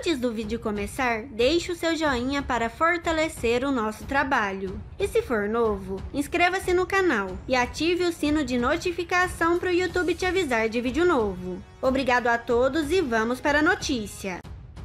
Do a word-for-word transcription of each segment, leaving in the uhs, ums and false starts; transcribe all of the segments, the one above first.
Antes do vídeo começar, deixe o seu joinha para fortalecer o nosso trabalho. E se for novo, inscreva-se no canal e ative o sino de notificação para o YouTube te avisar de vídeo novo. Obrigado a todos e vamos para a notícia.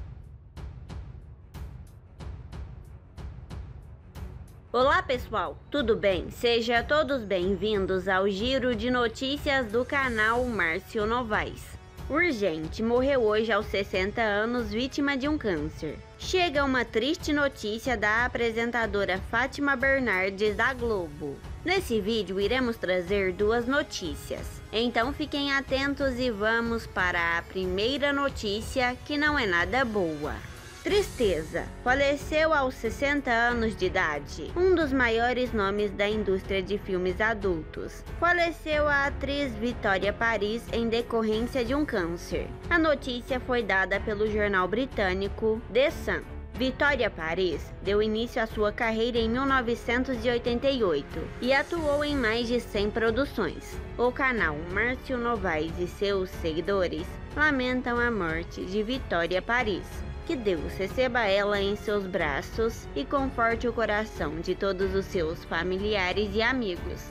Olá pessoal, tudo bem? Sejam todos bem-vindos ao giro de notícias do canal Márcio Novaes. Urgente, morreu hoje aos sessenta anos vítima de um câncer. Chega uma triste notícia da apresentadora Fátima Bernardes da Globo. Nesse vídeo iremos trazer duas notícias, então fiquem atentos e vamos para a primeira notícia, que não é nada boa. Tristeza. Faleceu aos sessenta anos de idade um dos maiores nomes da indústria de filmes adultos. Faleceu a atriz Vitória Paris em decorrência de um câncer. A notícia foi dada pelo jornal britânico The Sun. Vitória Paris deu início à sua carreira em mil novecentos e oitenta e oito e atuou em mais de cem produções. O canal Márcio Novaes e seus seguidores lamentam a morte de Vitória Paris. Que Deus receba ela em seus braços e conforte o coração de todos os seus familiares e amigos.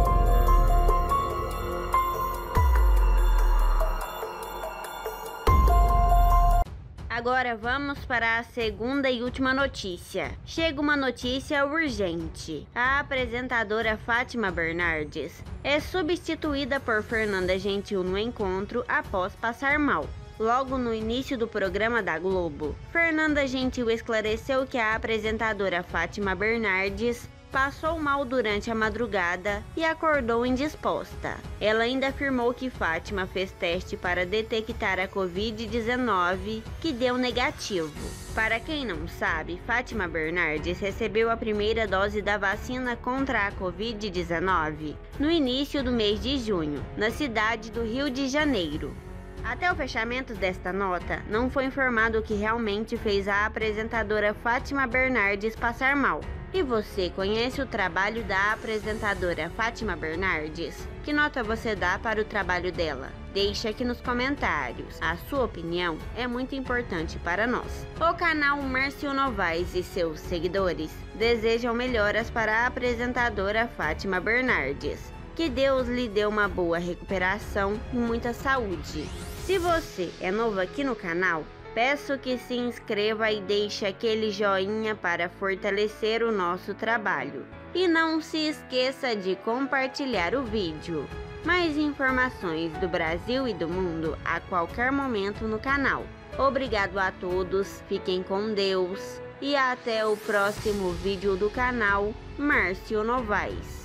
Agora vamos para a segunda e última notícia. Chega uma notícia urgente. A apresentadora Fátima Bernardes é substituída por Fernanda Gentil no encontro após passar mal. Logo no início do programa da Globo, Fernanda Gentil esclareceu que a apresentadora Fátima Bernardes passou mal durante a madrugada e acordou indisposta. Ela ainda afirmou que Fátima fez teste para detectar a covid dezenove, que deu negativo. Para quem não sabe, Fátima Bernardes recebeu a primeira dose da vacina contra a covid dezenove no início do mês de junho, na cidade do Rio de Janeiro. Até o fechamento desta nota, não foi informado o que realmente fez a apresentadora Fátima Bernardes passar mal. E você conhece o trabalho da apresentadora Fátima Bernardes? Que nota você dá para o trabalho dela? Deixe aqui nos comentários. A sua opinião é muito importante para nós. O canal Márcio Novaes e seus seguidores desejam melhoras para a apresentadora Fátima Bernardes. Que Deus lhe dê uma boa recuperação e muita saúde. Se você é novo aqui no canal, peço que se inscreva e deixe aquele joinha para fortalecer o nosso trabalho. E não se esqueça de compartilhar o vídeo. Mais informações do Brasil e do mundo a qualquer momento no canal. Obrigado a todos, fiquem com Deus e até o próximo vídeo do canal Márcio Novaes.